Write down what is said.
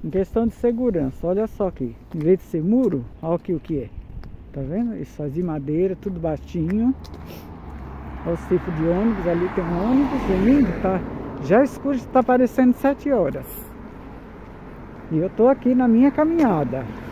Em questão de segurança, olha só aqui. Em vez de ser muro, olha aqui o que é. Tá vendo? Isso faz de madeira, tudo baixinho. Olha os tipos de ônibus, ali tem um ônibus vindo, tá? Já escuro, está parecendo 7 horas. E eu tô aqui na minha caminhada.